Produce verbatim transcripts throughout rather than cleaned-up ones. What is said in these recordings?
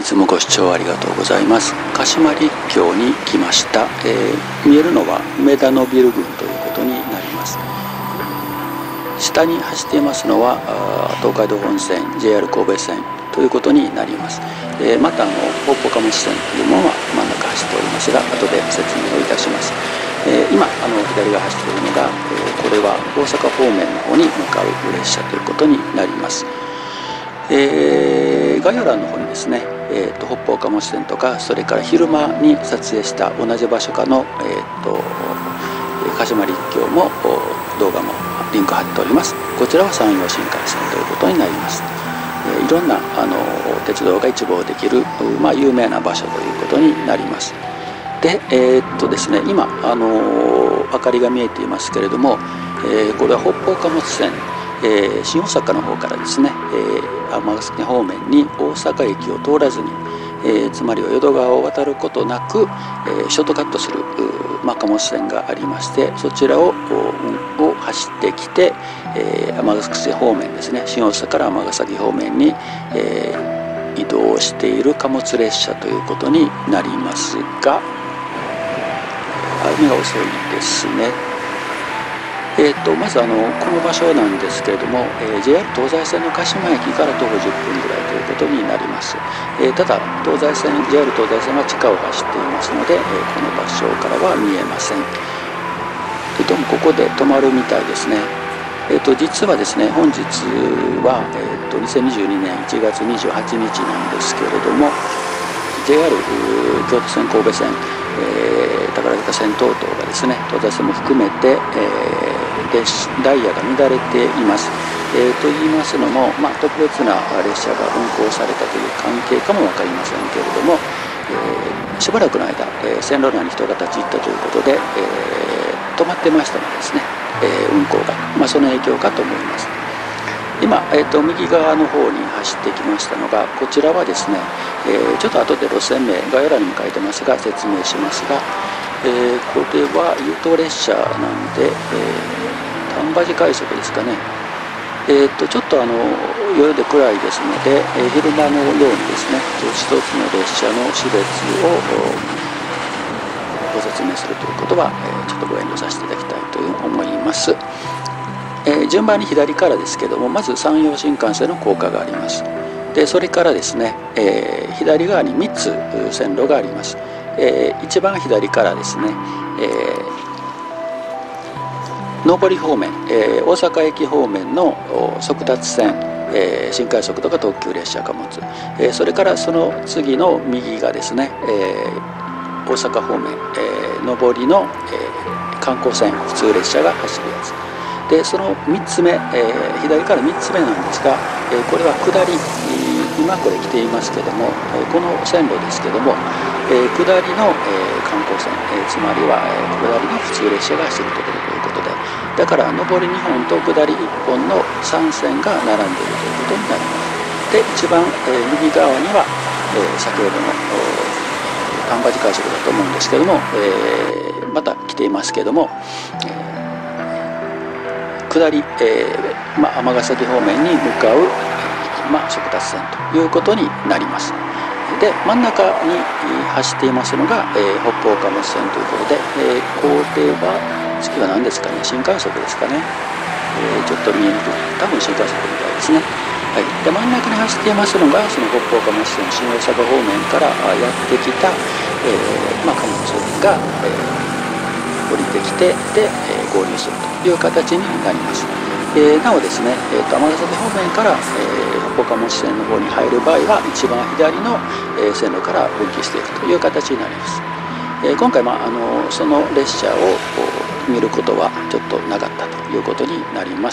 いつもご視聴ありがとうございます。鹿島陸橋に来ました。えー、見えるのは梅田のビル群ということになります。下に走っていますのは東海道本線 ジェイアール 神戸線ということになります。えー、またあの北方貨物線というものは真ん中走っておりますが、後で説明をいたします。えー、今あの左が走っているのが、えー、これは大阪方面の方に向かう列車ということになります。えー、概要欄の方にですね、えー、と北方貨物線とか、それから昼間に撮影した同じ場所かの、えー、と鹿島陸橋も動画もリンク貼っております。こちらは山陽新幹線ということになります。えー、いろんなあの鉄道が一望できる、まあ、有名な場所ということになります。で、えー、っとですね今あの明かりが見えていますけれども、えー、これは北方貨物線、えー、新大阪の方からですね、えー、尼崎方面に大阪駅を通らずに、えー、つまりは淀川を渡ることなく、えー、ショートカットする、まあ、貨物線がありまして、そちらを、を走ってきて尼、えー、崎方面ですね、新大阪から尼崎方面に、えー、移動している貨物列車ということになりますが、歩みが遅いですね。えー、とまずあのこの場所なんですけれども、えー、ジェイアール 東西線の鹿島駅から徒歩じゅっぷんぐらいということになります。えー、ただ東西線 ジェイアール 東西線は地下を走っていますので、えー、この場所からは見えません。でどうもここで止まるみたいですね。えー、と実はですね本日は、えー、とにせんにじゅうにねんいちがつにじゅうはちにちなんですけれども、 ジェイアール 京都線神戸線、えー、宝塚線等々がですね、東西線も含めて、えーダイヤが乱れています。えー、と言いますのも、まあ、特別な列車が運行されたという関係かも分かりませんけれども、えー、しばらくの間、えー、線路内に人が立ち入ったということで、えー、止まってましたのでですね、えー、運行が、まあ、その影響かと思います。今、えー、と右側の方に走ってきましたのが、こちらはですね、えー、ちょっと後で路線名概要欄にも書いてますが説明しますが、えー、これは優等列車なんで、えー丹波寺快速ですかね。えー、とちょっとあの夜で暗いですので、えー、昼間のようにですね一つの列車の種別をご説明するということは、えー、ちょっとご遠慮させていただきたいと思います。えー、順番に左からですけども、まず山陽新幹線の高架があります。でそれからですね、えー、左側にみっつ線路があります。えー、一番左からですね、えー上り方面、えー、大阪駅方面の速達線、えー、新快速とか特急列車貨物、えー、それからその次の右がですね、えー、大阪方面、えー、上りの、えー、観光船普通列車が走るやつで、そのみっつめ、えー、左からみっつめなんですが、えー、これは下り、今これ来ていますけども、えー、この線路ですけども、えー、下りの、えー、観光船、えー、つまりは、えー、下りの普通列車が走るところということで、だから上りにほんと下りいっぽんのさん線が並んでいるということになります。で一番、えー、右側には、えー、先ほどの丹波寺快速だと思うんですけども、えー、また来ていますけども、えー、下り、えーまあ、尼崎方面に向かう、まあ、速達線ということになります。で真ん中に走っていますのが、えー、北方貨物線ということで、えー、これは次は何ですかね、新快速ですかね、えー、ちょっと見えにくい、多分新快速みたいですね。はい、で真ん中に走っていますのがその北方貨物線新大阪方面からやってきた、えーまあ、貨物が、えー、降りてきてで、えー、合流するという形になります。えー、なおですね、えー、と尼崎方面から、えー、北方貨物線の方に入る場合は一番左の、えー、線路から分岐していくという形になります。えー、今回、まあ、あのその列車を見ることはちょっとなかったということになります。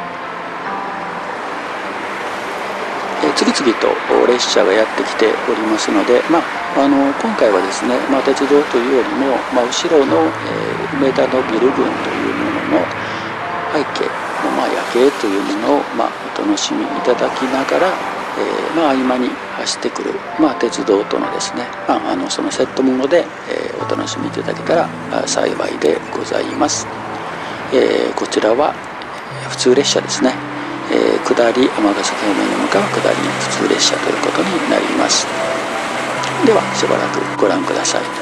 えー、次々と列車がやってきておりますので、まあ、あの今回はですね、まあ、鉄道というよりも、まあ、後ろの、えー、梅田のビル群というものの背景の、まあ、夜景というものを、まあ、お楽しみいただきながら、えーまあ、合間に走ってくる、まあ、鉄道とのですね、まあ、あのそのセットもので、えー、お楽しみいただけたら幸いでございます。えー、こちらは普通列車ですね。 えー、下り尼崎方面に向かう下り普通列車ということになります。ではしばらくご覧ください。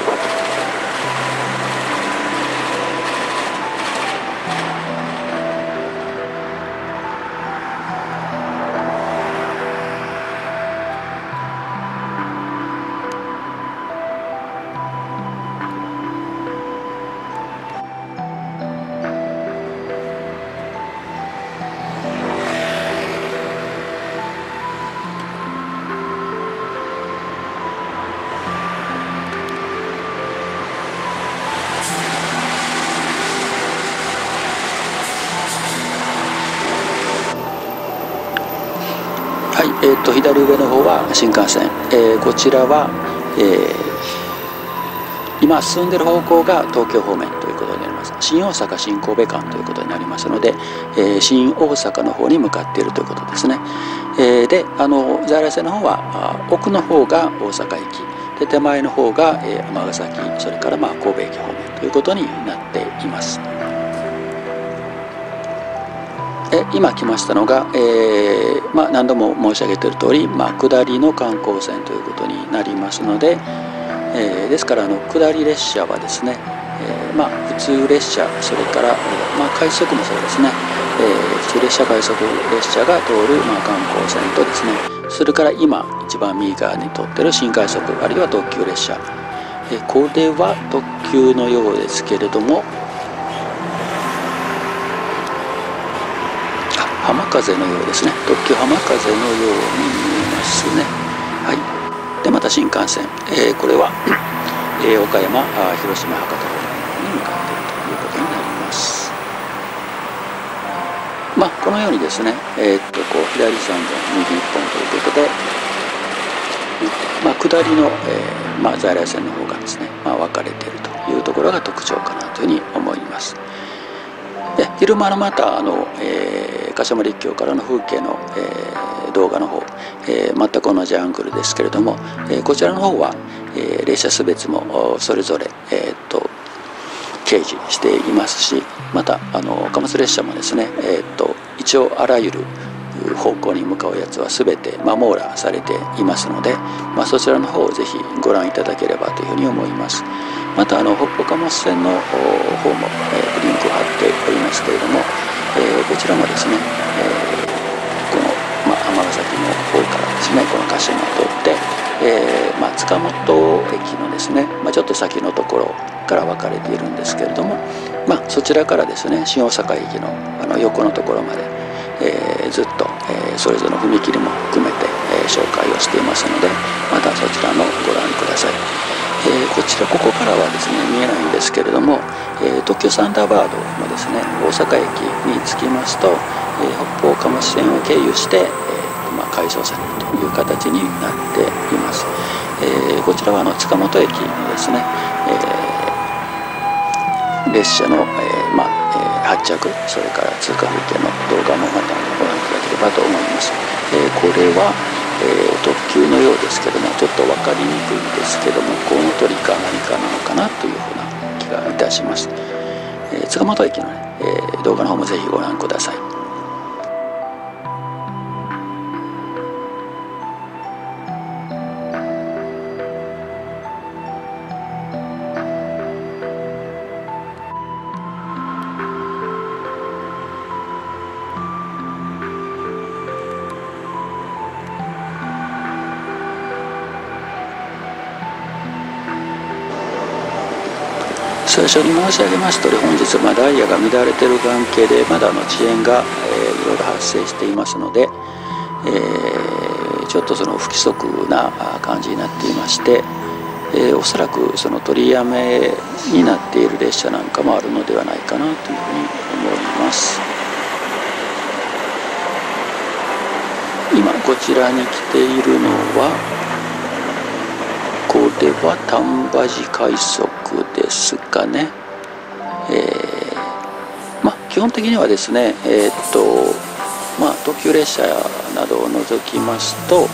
えー、と左上の方は新幹線、えー、こちらは、えー、今進んでいる方向が東京方面ということになります。新大阪新神戸間ということになりますので、えー、新大阪の方に向かっているということですね。えー、であの在来線の方は奥の方が大阪駅で手前の方が尼、えー、崎それからまあ神戸駅方面ということになっています。今来ましたのが、えーまあ、何度も申し上げている通り、まあ、下りの観光線ということになりますので、えー、ですからあの下り列車はですね、えーまあ、普通列車それから、まあ、快速もそうですね、えー、普通列車快速列車が通る、まあ、観光線とですね、それから今一番右側に通っている新快速あるいは特急列車、えー、これは特急のようですけれども、浜風のようですね。特急浜風のように見えますね。はい。でまた新幹線、えー、これは、えー、岡山あ広島博多方面に向かっているということになります。まあこのようにですね、えー、っとこう左さんぼん右いっぽんということで、まあ、下りの、えーまあ、在来線の方がですね、まあ、分かれているというところが特徴かなというふうに思います。で昼間のまたあの、えー、柏立教からの風景の、えー、動画の方、えー、全く同じアングルですけれども、えー、こちらの方は、えー、列車すべてもそれぞれ、えー、っと掲示していますし、またあの貨物列車もですね、えー、っと一応あらゆる方向に向かうやつは全て、まあ、網羅されていますので、まあ、そちらの方をぜひご覧いただければというふうに思います。またあの北方貨物線の方も、えー、リンクを貼っておりますけれども、えー、こちらもですね、えー、この、まあ、尼崎の方からですねこの鹿島を通って、えーまあ、塚本駅のですね、まあ、ちょっと先のところから分かれているんですけれども、まあ、そちらからですね新大阪駅の、あの横のところまで、えー、ずっと、えー、それぞれの踏切も含めて、えー、紹介をしていますので、またそちらのご覧ください。えー、こちらここからはですね見えないんですけれども、えー、特急サンダーバードもですね大阪駅に着きますと、えー、北方貨物線を経由して、えーまあ、回送線という形になっています。えー、こちらはあの塚本駅のですね、えー、列車の、えーまあえー、発着それから通過風景の動画もまたご覧いただければと思います。えー、これはえー、特急のようですけどもちょっと分かりにくいんですけどもコウノトリか何かなのかなというふうな気がいたします。えー、塚本駅の、ねえー、動画の方もぜひご覧ください。最初に申し上げましたとおり本日はダイヤが乱れている関係でまだの遅延が、えー、いろいろ発生していますので、えー、ちょっとその不規則な感じになっていまして、えー、おそらくその取りやめになっている列車なんかもあるのではないかなというふうに思います。今こちらに来ているのはこれは丹波寺快速ですかね。えー、まあ基本的にはですね、えー、っとまあ特急列車などを除きますと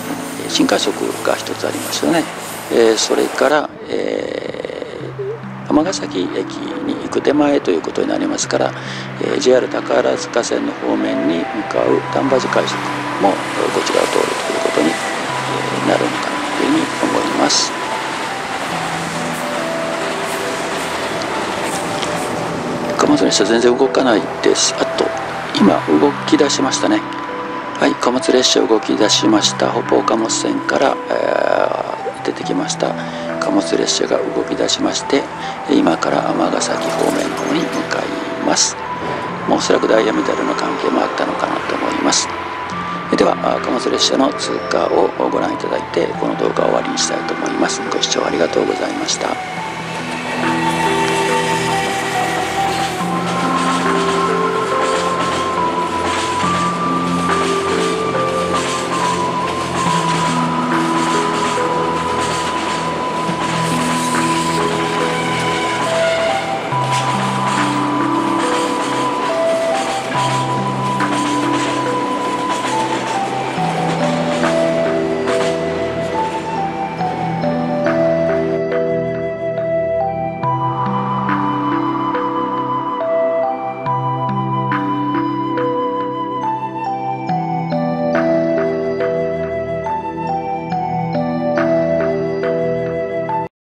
新快速が一つありますよね。えー、それから、えー、 尼崎駅に行く手前ということになりますから、えー、ジェイアール 宝塚線の方面に向かう丹波寺快速もこちらを通るということになるのかなというふうに思います。貨物列車全然動かないです。あと今動き出しましたね。はい、貨物列車動き出しました。北方貨物線から、えー、出てきました貨物列車が動き出しまして、今から尼崎方面の方に向かいます。もうおそらくダイヤメタルの関係もあったのかなと思います。では貨物列車の通過をご覧いただいて、この動画を終わりにしたいと思います。ご視聴ありがとうございました。